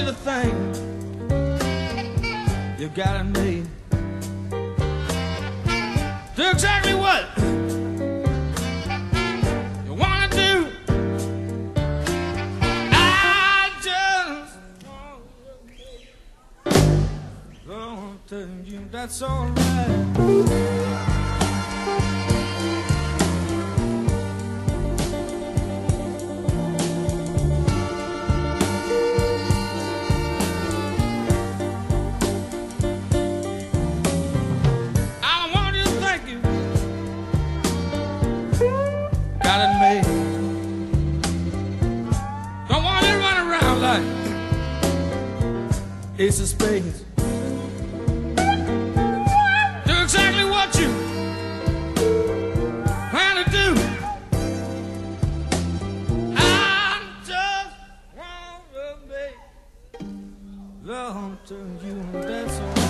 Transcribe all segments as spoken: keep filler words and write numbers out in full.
to think you got it made. Do exactly what you want to do. I just want to tell you that's all right. Got it made. Don't want to run around like ace of spades. Do exactly what you plan to do. I just want to make love to you, that's all right.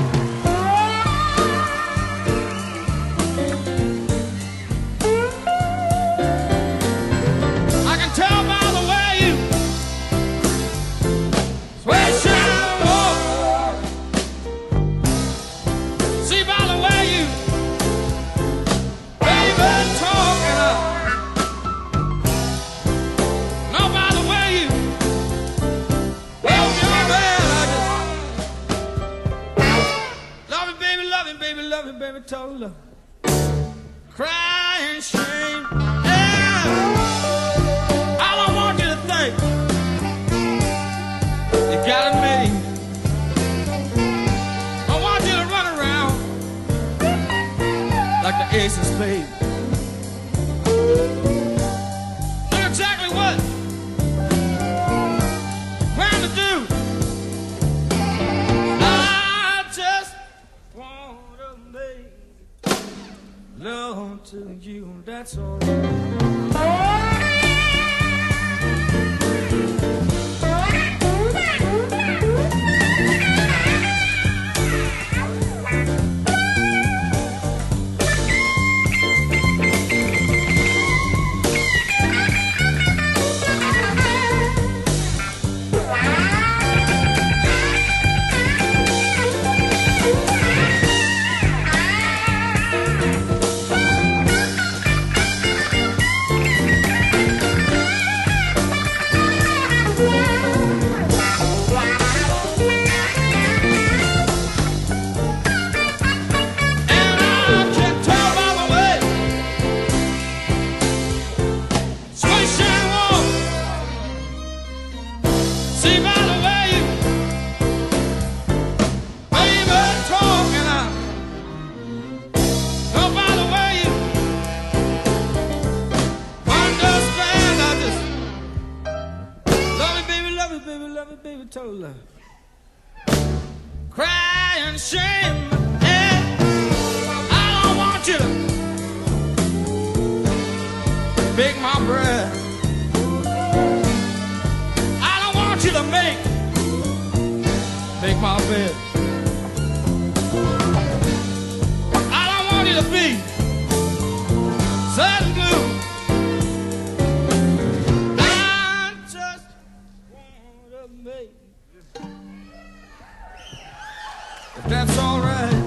Baby, love it, baby, total love. Crying shame, yeah. I don't want you to think you got it made. I want you to run around like the ace of spades. Do exactly what you plan to do. Love to you, that's all right. See by the way you, baby, talking out. Know by the way you understand. I just love it, baby, love it, baby, love it, baby, total love. Crying shame, yeah. I don't want you to beg my breath. You to make make my bed. I don't want you to be sad and blue. I just want to make, if that's all right.